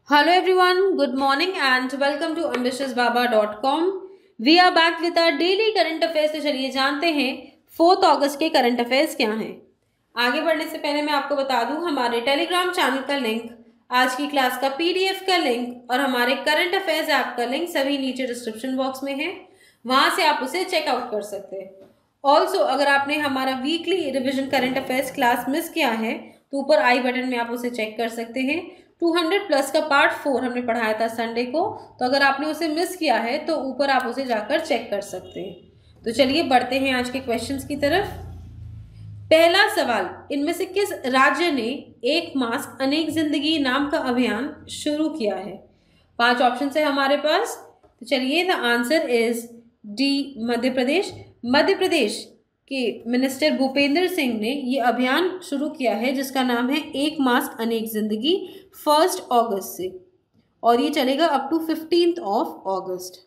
Hello everyone, good morning and welcome to ambitiousbaba.com. We are back with our daily current affairs। तो चलिए जानते हैं 4 अगस्त के current affairs क्या हैं। आगे बढ़ने से पहले मैं आपको बता दूं हमारे टेलीग्राम चैनल का लिंक, आज की क्लास का पीडीएफ का लिंक और हमारे करंट अफेयर्स ऐप का लिंक सभी नीचे डिस्क्रिप्शन बॉक्स में है, वहां से आप उसे चेकआउट कर सकते हैं। ऑल्सो अगर आपने हमारा weekly revision current affairs class miss किया है तो ऊपर आई बटन में आप उसे चेक कर सकते हैं। 200 प्लस का पार्ट 4 हमने पढ़ाया था संडे को, तो अगर आपने उसे मिस किया है तो ऊपर आप उसे जाकर चेक कर सकते हैं। तो चलिए बढ़ते हैं आज के क्वेश्चंस की तरफ। पहला सवाल, इनमें से किस राज्य ने एक मास्क अनेक जिंदगी नाम का अभियान शुरू किया है? 5 ऑप्शन है हमारे पास। तो चलिए the answer is D, Madhya Pradesh. Madhya Pradesh के मिनिस्टर भूपेंद्र सिंह ने ये अभियान शुरू किया है जिसका नाम है एक मास्क अनेक जिंदगी, 1 अगस्त से, और ये चलेगा अप टू 15 अगस्त।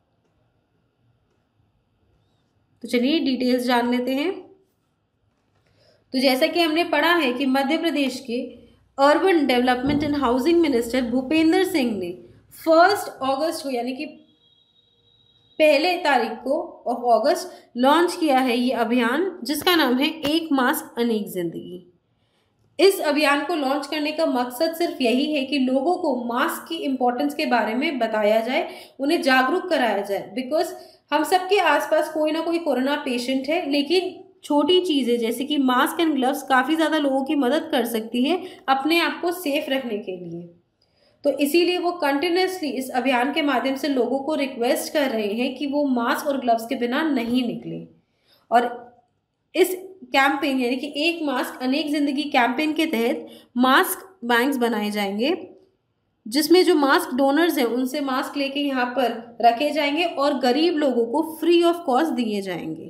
तो चलिए डिटेल्स जान लेते हैं। तो जैसा कि हमने पढ़ा है कि मध्य प्रदेश के urban development and housing minister Bhupendra Singh ने 1 अगस्त को यानी कि पहले तारीख को ऑफ अगस्त लॉन्च किया है ये अभियान जिसका नाम है एक मास्क अनेक जिंदगी। इस अभियान को लॉन्च करने का मकसद सिर्फ यही है कि लोगों को मास्क की इम्पोर्टेंस के बारे में बताया जाए, उन्हें जागरूक कराया जाए। बिकॉज हम सबके आसपास कोई ना कोई कोरोना पेशेंट है, लेकिन छोटी चीज़ें जैसे कि मास्क एंड ग्लव्स काफ़ी ज़्यादा लोगों की मदद कर सकती है अपने आप को सेफ रखने के लिए। तो इसीलिए वो कंटिन्यूसली इस अभियान के माध्यम से लोगों को रिक्वेस्ट कर रहे हैं कि वो मास्क और ग्लव्स के बिना नहीं निकले। और इस कैंपेन यानी कि एक मास्क अनेक जिंदगी कैंपेन के तहत मास्क बैंक्स बनाए जाएंगे जिसमें जो मास्क डोनर्स हैं उनसे मास्क लेके यहाँ पर रखे जाएंगे और गरीब लोगों को फ्री ऑफ कॉस्ट दिए जाएंगे।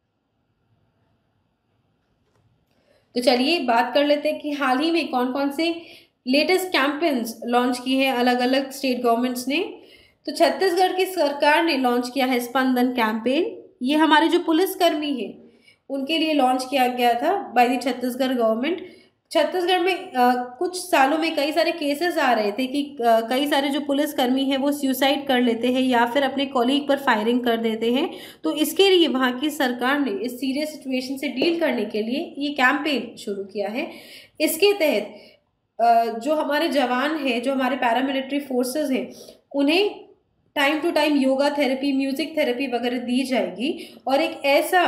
तो चलिए बात कर लेते हैं कि हाल ही में कौन कौन से लेटेस्ट कैंपेन्स लॉन्च की है अलग अलग स्टेट गवर्नमेंट्स ने। तो छत्तीसगढ़ की सरकार ने लॉन्च किया है स्पंदन कैंपेन। ये हमारे जो पुलिसकर्मी हैं उनके लिए लॉन्च किया गया था by the Chhattisgarh government. Chhattisgarh में कुछ सालों में कई सारे केसेस आ रहे थे कि कई सारे जो पुलिसकर्मी हैं वो सुसाइड कर लेते हैं या फिर अपने कॉलीग पर फायरिंग कर देते हैं। तो इसके लिए वहाँ की सरकार ने इस सीरियस सिचुएशन से डील करने के लिए ये कैंपेन शुरू किया है। इसके तहत जो हमारे जवान हैं, जो हमारे पैरामिलिट्री फोर्सेस हैं, उन्हें time to time yoga therapy, music therapy वगैरह दी जाएगी और एक ऐसा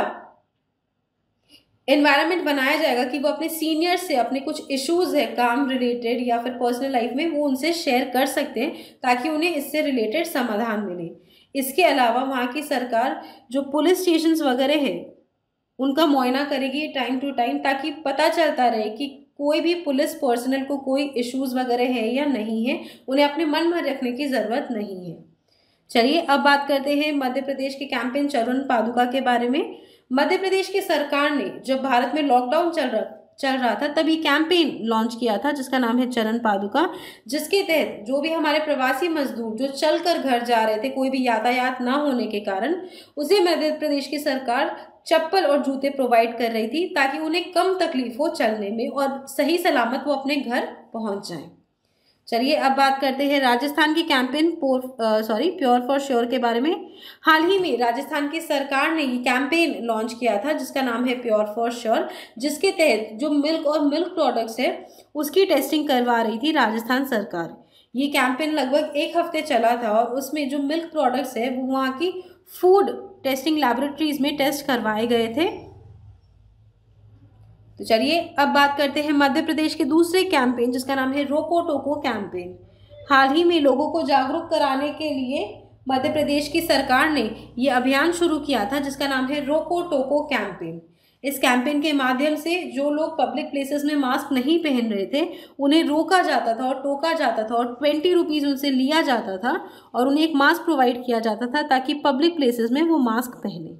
एनवायरनमेंट बनाया जाएगा कि वो अपने सीनियर से अपने कुछ इश्यूज है काम रिलेटेड या फिर पर्सनल लाइफ में वो उनसे शेयर कर सकते हैं ताकि उन्हें इससे रिलेटेड समाधान मिले। इसके अलावा वहाँ की सरकार जो पुलिस स्टेशंस वगैरह है उनका मुआयना करेगी टाइम टू टाइम ताकि पता चलता रहे कि कोई भी पुलिस पर्सनल को कोई इश्यूज वगैरह है या नहीं है, उन्हें अपने मन में रखने की ज़रूरत नहीं है। चलिए अब बात करते हैं मध्य प्रदेश के कैंपेन चरण पादुका के बारे में। मध्य प्रदेश की सरकार ने जब भारत में लॉकडाउन चल रहा था तभी कैंपेन लॉन्च किया था जिसका नाम है चरण पादुका, जिसके तहत जो भी हमारे प्रवासी मजदूर जो चलकर घर जा रहे थे कोई भी यातायात ना होने के कारण, उसे मध्य प्रदेश की सरकार चप्पल और जूते प्रोवाइड कर रही थी ताकि उन्हें कम तकलीफ हो चलने में और सही सलामत वो अपने घर पहुंच जाएं। चलिए अब बात करते हैं राजस्थान की कैंपेन प्योर फॉर श्योर के बारे में। हाल ही में राजस्थान की सरकार ने ये कैंपेन लॉन्च किया था जिसका नाम है प्योर फॉर श्योर, जिसके तहत जो मिल्क और मिल्क प्रोडक्ट्स है उसकी टेस्टिंग करवा रही थी राजस्थान सरकार। ये कैंपेन लगभग 1 हफ्ते चला था और उसमें जो मिल्क प्रोडक्ट्स है वो वहाँ की फूड टेस्टिंग लैबोरेटरीज में टेस्ट करवाए गए थे। तो चलिए अब बात करते हैं मध्य प्रदेश के दूसरे कैंपेन जिसका नाम है रोको टोको कैंपेन। हाल ही में लोगों को जागरूक कराने के लिए मध्य प्रदेश की सरकार ने ये अभियान शुरू किया था जिसका नाम है रोको टोको कैंपेन। इस कैंपेन के माध्यम से जो लोग पब्लिक प्लेसेस में मास्क नहीं पहन रहे थे उन्हें रोका जाता था और टोका जाता था और 20 रुपीज़ उनसे लिया जाता था और उन्हें एक मास्क प्रोवाइड किया जाता था ताकि पब्लिक प्लेसेस में वो मास्क पहने।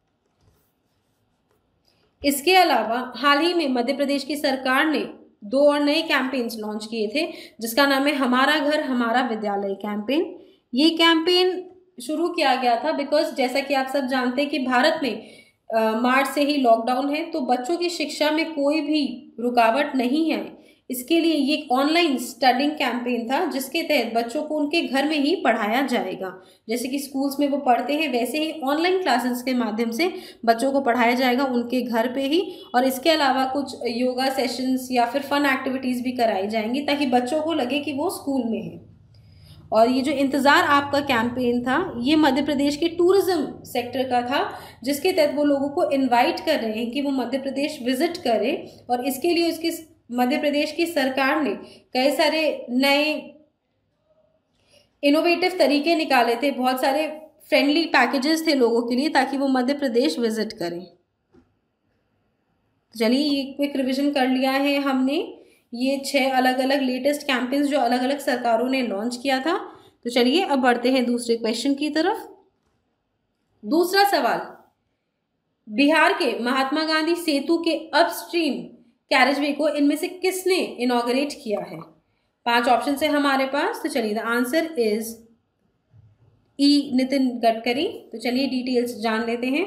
इसके अलावा हाल ही में मध्य प्रदेश की सरकार ने 2 और नए कैंपेन्स लॉन्च किए थे जिसका नाम है हमारा घर हमारा विद्यालय कैंपेन। ये कैंपेन शुरू किया गया था बिकॉज जैसा कि आप सब जानते हैं कि भारत में मार्च से ही लॉकडाउन है, तो बच्चों की शिक्षा में कोई भी रुकावट नहीं है। इसके लिए ये एक ऑनलाइन स्टडिंग कैंपेन था जिसके तहत बच्चों को उनके घर में ही पढ़ाया जाएगा। जैसे कि स्कूल्स में वो पढ़ते हैं वैसे ही ऑनलाइन क्लासेस के माध्यम से बच्चों को पढ़ाया जाएगा उनके घर पे ही। और इसके अलावा कुछ योगा सेशंस या फिर फन एक्टिविटीज़ भी कराई जाएंगी ताकि बच्चों को लगे कि वो स्कूल में है। और ये जो इंतज़ार आपका कैंपेन था ये मध्य प्रदेश के टूरिज़्म सेक्टर का था, जिसके तहत वो लोगों को इनवाइट कर रहे हैं कि वो मध्य प्रदेश विजिट करें। और इसके लिए उसकी मध्य प्रदेश की सरकार ने कई सारे नए इनोवेटिव तरीके निकाले थे, बहुत सारे फ्रेंडली पैकेजेस थे लोगों के लिए ताकि वो मध्य प्रदेश विजिट करें। चलिए ये क्विक रिविजन कर लिया है हमने, ये 6 अलग अलग लेटेस्ट कैंपेन्स जो अलग अलग सरकारों ने लॉन्च किया था। तो चलिए अब बढ़ते हैं दूसरे क्वेश्चन की तरफ। दूसरा सवाल, बिहार के महात्मा गांधी सेतु के अपस्ट्रीम कैरेजवे को इनमें से किसने इनॉग्रेट किया है? 5 ऑप्शन है हमारे पास। तो चलिए the answer is E Nitin Gadkari. तो चलिए डिटेल्स जान लेते हैं।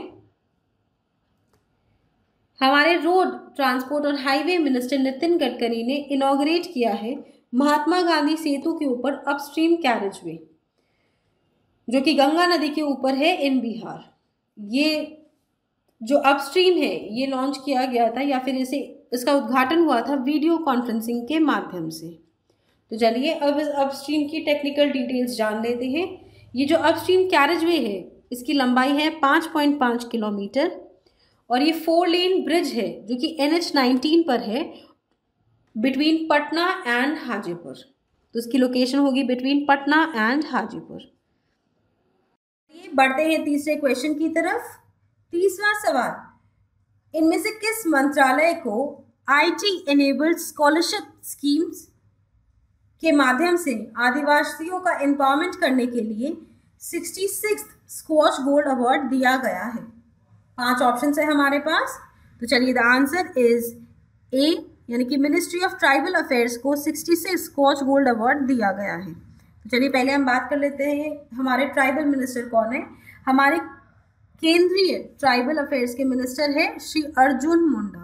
हमारे रोड ट्रांसपोर्ट और हाईवे मिनिस्टर नितिन गडकरी ने इनॉग्रेट किया है महात्मा गांधी सेतु के ऊपर अपस्ट्रीम कैरेजवे, जो कि गंगा नदी के ऊपर है इन बिहार। ये जो अपस्ट्रीम है ये लॉन्च किया गया था या फिर इसका उद्घाटन हुआ था वीडियो कॉन्फ्रेंसिंग के माध्यम से। तो चलिए अब इस अपस्ट्रीम की टेक्निकल डिटेल्स जान लेते हैं। ये जो अपस्ट्रीम कैरेजवे है इसकी लंबाई है 5.5 किलोमीटर और ये 4 लेन ब्रिज है जो कि NH-19 पर है बिटवीन पटना एंड हाजीपुर। तो इसकी लोकेशन होगी बिटवीन पटना एंड हाजीपुर। बढ़ते हैं तीसरे क्वेश्चन की तरफ। तीसरा सवाल, इनमें से किस मंत्रालय को IT एनेबल्ड स्कॉलरशिप स्कीम्स के माध्यम से आदिवासियों का एम्पावरमेंट करने के लिए 66th स्क्वॉश गोल्ड अवार्ड दिया गया है? 5 ऑप्शन है हमारे पास। तो चलिए द आंसर इज ए, यानी कि मिनिस्ट्री ऑफ ट्राइबल अफेयर्स को 66 स्कॉच गोल्ड अवार्ड दिया गया है। तो चलिए पहले हम बात कर लेते हैं हमारे ट्राइबल मिनिस्टर कौन है। हमारे केंद्रीय ट्राइबल अफेयर्स के मिनिस्टर है श्री अर्जुन मुंडा।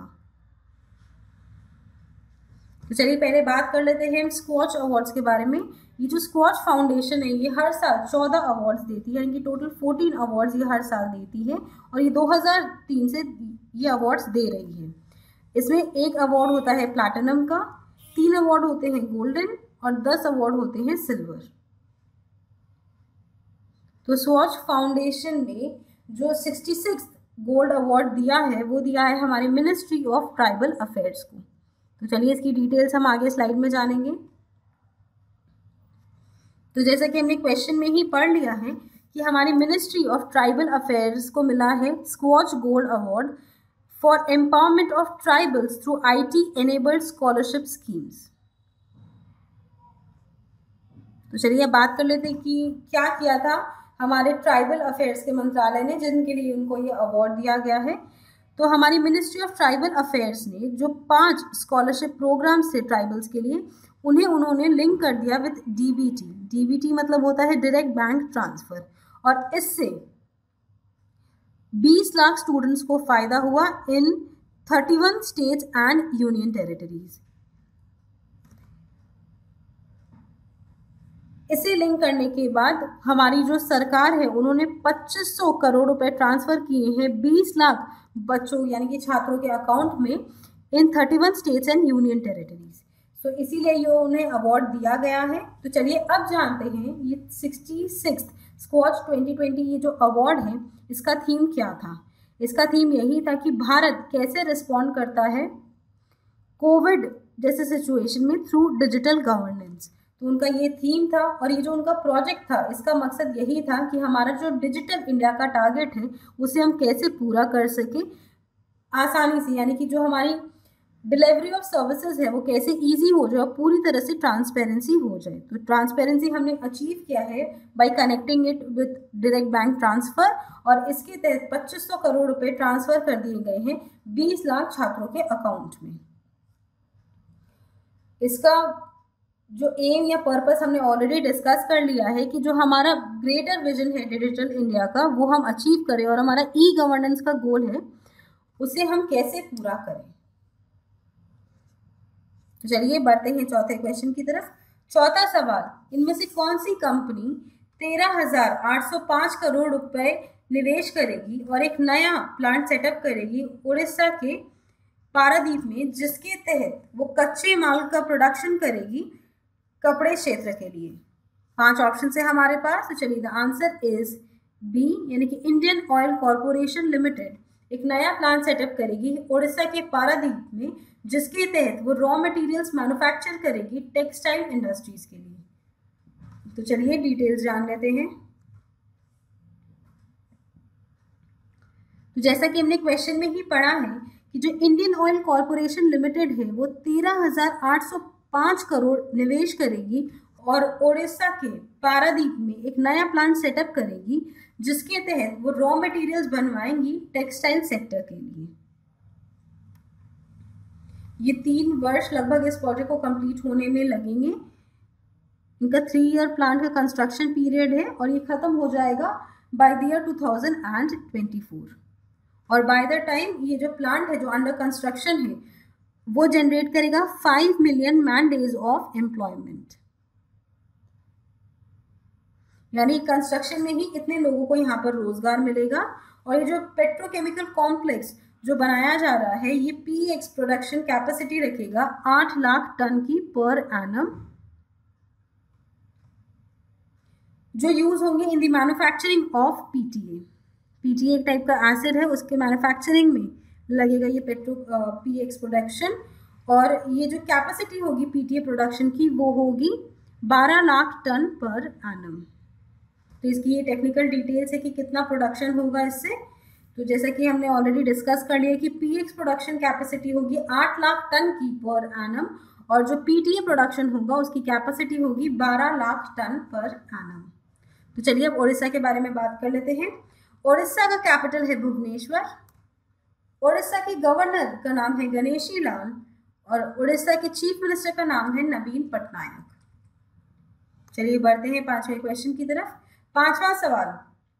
तो चलिए पहले बात कर लेते हैं स्क्वॉच अवार्ड्स के बारे में। ये जो स्क्वॉच फाउंडेशन है ये हर साल 14 अवार्ड्स देती है, यानी कि टोटल 14 अवार्ड्स ये हर साल देती है और ये 2003 से ये अवार्ड्स दे रही है। इसमें 1 अवार्ड होता है प्लैटिनम का, 3 अवार्ड होते हैं गोल्डन और 10 अवार्ड होते हैं सिल्वर। तो स्क्वॉच फाउंडेशन ने जो 66 गोल्ड अवार्ड दिया है वो दिया है हमारे मिनिस्ट्री ऑफ ट्राइबल अफेयर्स को। तो चलिए इसकी डिटेल्स हम आगे स्लाइड में जानेंगे। तो जैसा कि हमने क्वेश्चन में ही पढ़ लिया है कि हमारी मिनिस्ट्री ऑफ ट्राइबल अफेयर्स को मिला है Skoch gold award for empowerment of tribals through IT enabled scholarship schemes. तो चलिए बात कर लेते हैं कि क्या किया था हमारे ट्राइबल अफेयर्स के मंत्रालय ने जिनके लिए उनको ये अवार्ड दिया गया है। तो हमारी मिनिस्ट्री ऑफ ट्राइबल अफेयर्स ने जो 5 स्कॉलरशिप प्रोग्राम्स थे ट्राइबल्स के लिए उन्होंने लिंक कर दिया विद DBT। DBT मतलब होता है डायरेक्ट बैंक ट्रांसफर, और इससे 20 लाख स्टूडेंट्स को फायदा हुआ in 31 states and union territories. इसे लिंक करने के बाद हमारी जो सरकार है उन्होंने 2500 करोड़ रुपए ट्रांसफर किए हैं 20 लाख बच्चों यानी कि छात्रों के अकाउंट में in 31 states and union territories. तो इसीलिए ये उन्हें अवार्ड दिया गया है। तो चलिए अब जानते हैं ये 66 स्क्वॉच 2020 ये जो अवार्ड है इसका थीम क्या था। इसका थीम यही था कि भारत कैसे रिस्पॉन्ड करता है कोविड जैसे सिचुएशन में थ्रू डिजिटल गवर्नेंस। तो उनका ये थीम था और ये जो उनका प्रोजेक्ट था इसका मकसद यही था कि हमारा जो डिजिटल इंडिया का टारगेट है उसे हम कैसे पूरा कर सके आसानी से, यानी कि जो हमारी डिलीवरी ऑफ सर्विसेज है वो कैसे इजी हो जाए, पूरी तरह से ट्रांसपेरेंसी हो जाए। तो ट्रांसपेरेंसी हमने अचीव किया है by connecting it with direct bank transfer, और इसके तहत 2500 करोड़ रुपए ट्रांसफर कर दिए गए हैं 20 लाख छात्रों के अकाउंट में। इसका जो एम या पर्पस हमने ऑलरेडी डिस्कस कर लिया है कि जो हमारा ग्रेटर विजन है डिजिटल इंडिया का वो हम अचीव करें और हमारा गवर्नेंस का गोल है उसे हम कैसे पूरा करें। तो चलिए बढ़ते हैं चौथे क्वेश्चन की तरफ। चौथा सवाल, इनमें से कौन सी कंपनी 13,805 करोड़ रुपए निवेश करेगी और एक नया प्लांट सेटअप करेगी उड़ीसा के पारादीप में, जिसके तहत वो कच्चे माल का प्रोडक्शन करेगी कपड़े क्षेत्र के लिए? 5 ऑप्शन है हमारे पास। तो चलिए, द आंसर इज बी, यानी कि इंडियन ऑयल कॉर्पोरेशन लिमिटेड एक नया प्लांट सेटअप करेगी उड़ीसा के पारादीप में, जिसके तहत वो रॉ मटेरियल्स मैन्युफैक्चर करेगी टेक्सटाइल इंडस्ट्रीज के लिए। तो चलिए डिटेल्स जान लेते हैं। तो जैसा कि हमने क्वेश्चन में ही पढ़ा है कि जो इंडियन ऑयल कॉर्पोरेशन लिमिटेड है वो 13,805 करोड़ निवेश करेगी और ओडिशा के पारादीप में एक नया प्लांट सेटअप करेगी, जिसके तहत वो रॉ मटेरियल्स बनवाएंगी टेक्सटाइल सेक्टर के लिए। ये 3 वर्ष लगभग इस प्रोजेक्ट को कंप्लीट होने में लगेंगे। इनका 3 ईयर प्लांट का कंस्ट्रक्शन पीरियड है और ये खत्म हो जाएगा बाय द ईयर 2024। और बाय द टाइम ये जो प्लांट है जो अंडर कंस्ट्रक्शन है वो जनरेट करेगा 5 million man days of employment, यानी कंस्ट्रक्शन में ही इतने लोगों को यहाँ पर रोजगार मिलेगा। और ये जो पेट्रोकेमिकल कॉम्प्लेक्स जो बनाया जा रहा है ये पीएक्स प्रोडक्शन कैपेसिटी रखेगा 8 लाख टन की पर एनम, जो यूज होंगे in the manufacturing of PTA. PTA एक टाइप का एसिड है, उसके मैन्युफैक्चरिंग में लगेगा ये पीएक्स प्रोडक्शन। और ये जो कैपेसिटी होगी पीटीए प्रोडक्शन की वो होगी 12 लाख टन पर एनम। तो इसकी ये टेक्निकल डिटेल्स है कि कितना प्रोडक्शन होगा इससे। तो जैसा कि हमने ऑलरेडी डिस्कस कर लिया कि पीएक्स प्रोडक्शन कैपेसिटी होगी 8 लाख टन की पर एनम और जो पीटीए प्रोडक्शन होगा उसकी कैपेसिटी होगी 12 लाख टन पर एनम। तो चलिए अब ओडिशा के बारे में बात कर लेते हैं। ओडिशा का कैपिटल है भुवनेश्वर। ओडिशा के गवर्नर का नाम है गणेशी लाल और ओडिशा के चीफ मिनिस्टर का नाम है नवीन पटनायक। चलिए बढ़ते हैं 5वें क्वेश्चन की तरफ। 5वां सवाल,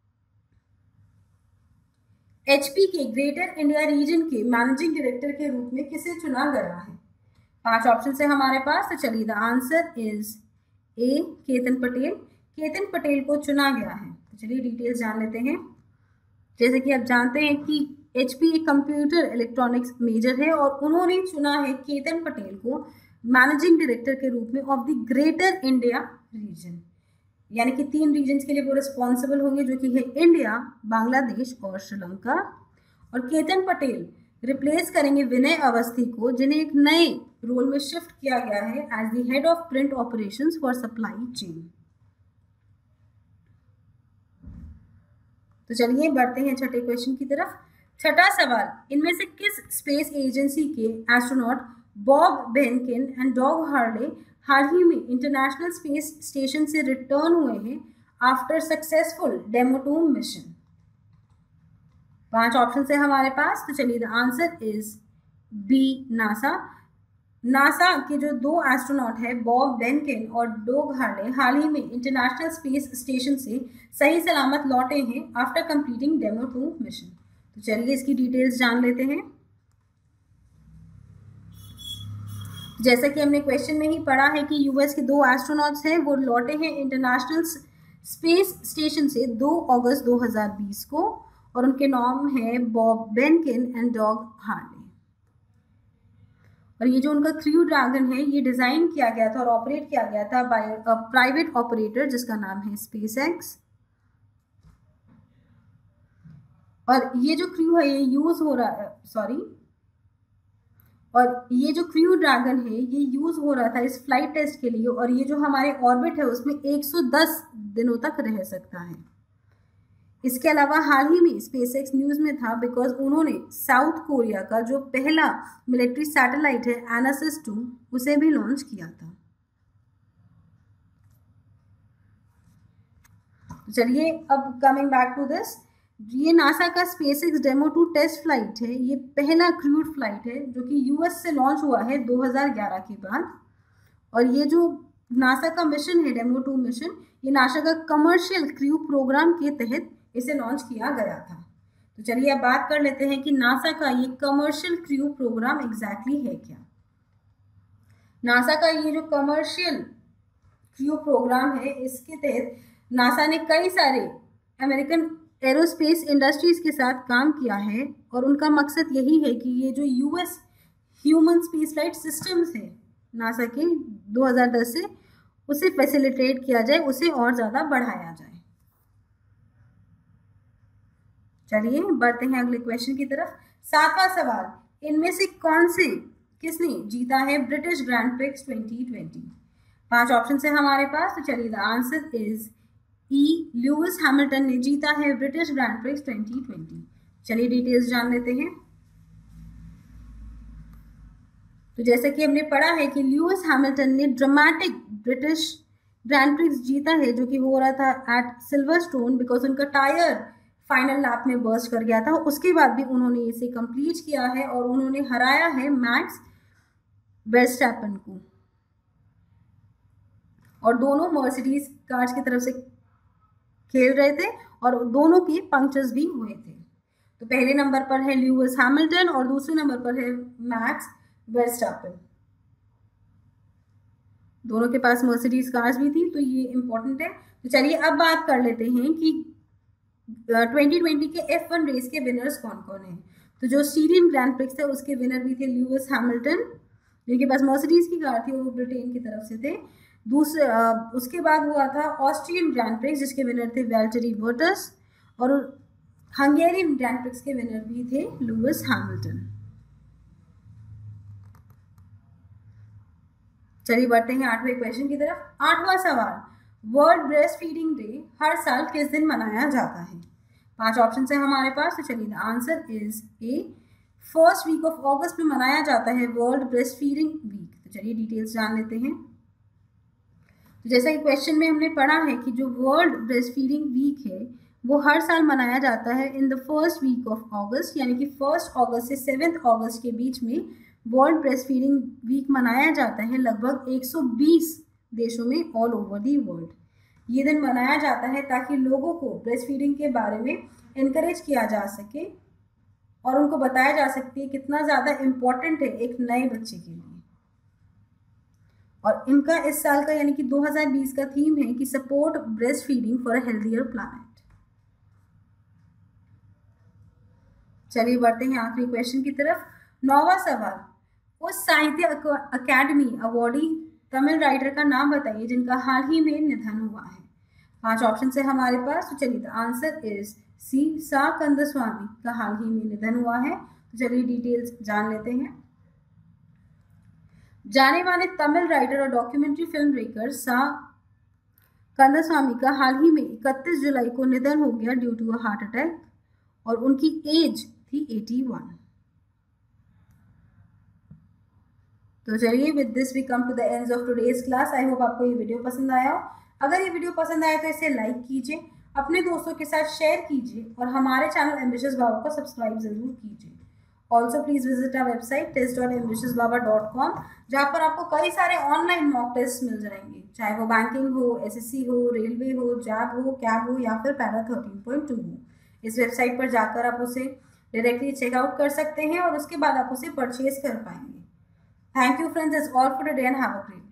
एचपी के ग्रेटर इंडिया रीजन के मैनेजिंग डायरेक्टर के रूप में किसे चुना गया है? 5 ऑप्शन है हमारे पास। तो चलिए, the answer is A, Ketan Patel. Ketan Patel को चुना गया है। तो चलिए डिटेल्स जान लेते हैं। जैसे कि आप जानते हैं कि एचपी एक कंप्यूटर इलेक्ट्रॉनिक्स मेजर है और उन्होंने चुना है केतन पटेल को मैनेजिंग डायरेक्टर के रूप में of the greater India region, यानी कि 3 रीजन्स के लिए वो रिस्पॉन्सिबल होंगे, जो कि है इंडिया, बांग्लादेश और श्रीलंका। और केतन पटेल रिप्लेस करेंगे विनय अवस्थी को, जिन्हें एक नए रोल में शिफ्ट किया गया है as the head of print operations for supply chain. तो चलिए बढ़ते हैं 6ठे क्वेश्चन की तरफ। 6ठा सवाल, इनमें से किस स्पेस एजेंसी के astronaut Bob Behnken and Doug Hurley हाल ही में इंटरनेशनल स्पेस स्टेशन से रिटर्न हुए हैं after successful demo 2 mission? 5 option है हमारे पास। तो चलिए, the answer is B, NASA. NASA के जो 2 एस्ट्रोनॉट है बॉब बेनकिन और डॉग हार्ले हाल ही में इंटरनेशनल स्पेस स्टेशन से सही सलामत लौटे हैं आफ्टर कंप्लीटिंग डेमो 2 मिशन। तो चलिए इसकी डिटेल्स जान लेते हैं। जैसा कि हमने क्वेश्चन में ही पढ़ा है कि यूएस के 2 एस्ट्रोनॉट्स हैं वो लौटे हैं इंटरनेशनल स्पेस स्टेशन से 2 अगस्त 2020 को और उनके नाम है Bob Behnken and Doug Hurley. और ये जो उनका क्रू ड्रैगन है ये डिजाइन किया गया था और ऑपरेट किया गया था बाय अ प्राइवेट ऑपरेटर जिसका नाम है स्पेसएक्स। और ये जो क्रू है ये यूज हो रहा है और ये जो क्रू ड्रैगन है ये यूज हो रहा था इस फ्लाइट टेस्ट के लिए और ये जो हमारे ऑर्बिट है उसमें 110 दिनों तक रह सकता है। इसके अलावा हाल ही में स्पेसएक्स न्यूज में था बिकॉज उन्होंने साउथ कोरिया का जो पहला मिलिट्री सैटेलाइट है एनासिस-2 उसे भी लॉन्च किया था। चलिए अब कमिंग बैक टू दिस, ये नासा का स्पेसएक्स डेमो 2 टेस्ट फ्लाइट है। ये पहला क्रूड फ्लाइट है जो कि यूएस से लॉन्च हुआ है 2011 के बाद। और ये जो नासा का मिशन है डेमो 2 मिशन, ये नासा का कमर्शियल क्रू प्रोग्राम के तहत इसे लॉन्च किया गया था। तो चलिए अब बात कर लेते हैं कि नासा का ये कमर्शियल क्रू प्रोग्राम एग्जैक्टली है क्या। नासा का ये जो कमर्शियल क्रू प्रोग्राम है, इसके तहत नासा ने कई सारे अमेरिकन एरोस्पेस इंडस्ट्रीज के साथ काम किया है और उनका मकसद यही है कि ये जो US human space flight systems है नासा के 2010 से, उसे फैसिलिटेट किया जाए, उसे और ज़्यादा बढ़ाया जाए। चलिए बढ़ते हैं अगले क्वेश्चन की तरफ। 7वां सवाल, इनमें से कौन से किसने जीता है ब्रिटिश ग्रैंड प्रिक्स 2020? 5 ऑप्शन है हमारे पास, तो चलिए the answer is E, Lewis Hamilton ने जीता है ब्रिटिश ग्रैंड प्रिक्स 2020। चलिए डिटेल्स जान लेते हैं। तो जैसे कि हमने पढ़ा है कि लुइस हैमिल्टन ने ड्रामेटिक ब्रिटिश ग्रैंड प्रिक्स जीता है, जो कि हो रहा था एट सिल्वरस्टोन, बिकॉज उनका टायर फाइनल लैप में बर्स्ट कर गया था। उसके बाद भी उन्होंने इसे कंप्लीट किया है और उन्होंने हराया है मैक्स वर्स्टैपेन को, और दोनों मर्सिडीज कार्स की तरफ से खेल रहे थे और दोनों के पंक्चर्स भी हुए थे। तो पहले नंबर पर है लुइस हैमिल्टन और दूसरे नंबर पर है मैक्स वर्स्टैपेन। दोनों के पास मर्सिडीज कार्स भी थी, तो ये इंपॉर्टेंट है। तो चलिए अब बात कर लेते हैं कि 2020 के F1 रेस के विनर्स कौन कौन हैं। तो जो सीरियन ग्रैंड प्रिक्स थे उसके विनर भी थे लुइस हैमिल्टन, जिनके पास मर्सिडीज की कार थी, वो ब्रिटेन की तरफ से थे। दूसरे उसके बाद हुआ था ऑस्ट्रियन ग्रैंड प्रिक्स, जिसके विनर थे वैल्टेरी बोटस, और हंगेरियन ग्रैंड प्रिक्स के विनर भी थे लुइस हैमिल्टन। चलिए बढ़ते हैं 8वें क्वेश्चन की तरफ। 8वां सवाल, वर्ल्ड ब्रेस्ट फीडिंग डे हर साल किस दिन मनाया जाता है? 5 ऑप्शन है हमारे पास, तो चलिए the answer is A, first week of August में मनाया जाता है वर्ल्ड ब्रेस्ट फीडिंग वीक। तो चलिए डिटेल्स जान लेते हैं। तो जैसा कि क्वेश्चन में हमने पढ़ा है कि जो वर्ल्ड ब्रेस्ट फीडिंग वीक है वो हर साल मनाया जाता है in the first week of August, यानी कि 1 अगस्त से 7 अगस्त के बीच में वर्ल्ड ब्रेस्ट फीडिंग वीक मनाया जाता है लगभग 120 देशों में ऑल ओवर दी वर्ल्ड। ये दिन मनाया जाता है ताकि लोगों को ब्रेस्ट फीडिंग के बारे में इनकरेज किया जा सके और उनको बताया जा सकती है कितना ज़्यादा इम्पोर्टेंट है एक नए बच्चे के लिए। और इनका इस साल का यानी कि 2020 का थीम है कि support breast feeding for a healthier planet. चलिए बढ़ते हैं आखिरी क्वेश्चन की तरफ। 9वां सवाल, उस साहित्य अकादमी अवार्डी तमिल राइटर का नाम बताइए जिनका हाल ही में निधन हुआ है। 5 ऑप्शन है हमारे पास, तो चलिए द आंसर इज सी, सा कंदस्वामी का हाल ही में निधन हुआ है। तो चलिए डिटेल्स जान लेते हैं। जाने माने तमिल राइटर और documentary film maker Sa Kandaswamy का हाल ही में 31 जुलाई को निधन हो गया due to a heart attack, और उनकी एज थी 81। तो चलिए with this we come to the end of today's class. I hope आपको ये वीडियो पसंद आया हो। अगर ये वीडियो पसंद आया तो इसे लाइक कीजिए, अपने दोस्तों के साथ शेयर कीजिए और हमारे चैनल एम्बिशियस बाबा को सब्सक्राइब जरूर कीजिए। Also please visit our website test.ambitiousbaba.com, जहाँ पर आपको कई सारे ऑनलाइन मॉक टेस्ट मिल जाएंगे, चाहे वो बैंकिंग हो, SSC हो, रेलवे हो, जैब हो, कैब हो या फिर पैरा 13.2 हो। इस वेबसाइट पर जाकर आप उसे डायरेक्टली चेकआउट कर सकते हैं और उसके बाद आप उसे परचेज कर पाएंगे। Thank you friends, that's all for today and have a great day.